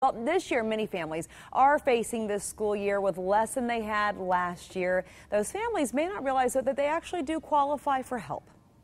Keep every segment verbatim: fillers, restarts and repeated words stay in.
Well, this year, many families are facing this school year with less than they had last year. Those families may not realize though, that they actually do qualify for help.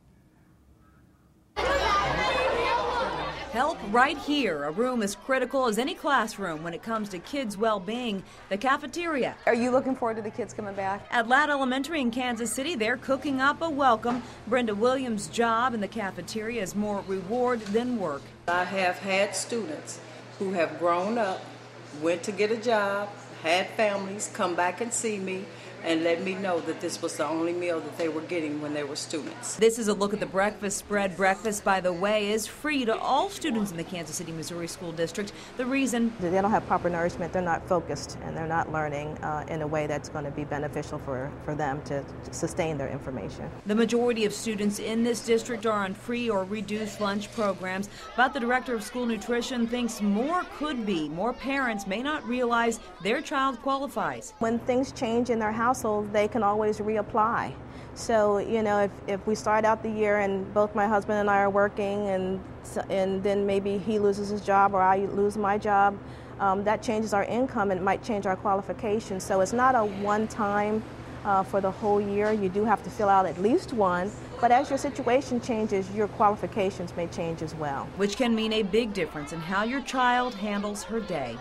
Help right here. A room as critical as any classroom when it comes to kids' well-being, the cafeteria. Are you looking forward to the kids coming back? At Ladd Elementary in Kansas City, they're cooking up a welcome. Brenda Williams' job in the cafeteria is more reward than work. I have had students who have grown up, went to get a job, had families, come back and see me, and let me know that this was the only meal that they were getting when they were students. This is a look at the breakfast spread. Breakfast, by the way, is free to all students in the Kansas City, Missouri School District. The reason? They don't have proper nourishment, they're not focused, and they're not learning uh, in a way that's going to be beneficial for, for them to sustain their information. The majority of students in this district are on free or reduced lunch programs, but the director of school nutrition thinks more could be. More parents may not realize their child qualifies. When things change in their household, they can always reapply. So, you know, if, if we start out the year and both my husband and I are working and, and then maybe he loses his job or I lose my job, um, that changes our income and it might change our qualifications. So it's not a one-time uh, for the whole year. You do have to fill out at least one, but as your situation changes, your qualifications may change as well. Which can mean a big difference in how your child handles her day.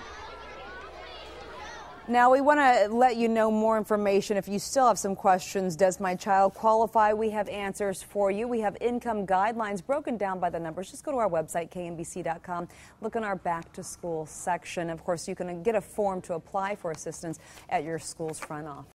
Now, we want to let you know more information. If you still have some questions, does my child qualify? We have answers for you. We have income guidelines broken down by the numbers. Just go to our website, K M B C dot com. Look in our back to school section. Of course, you can get a form to apply for assistance at your school's front office.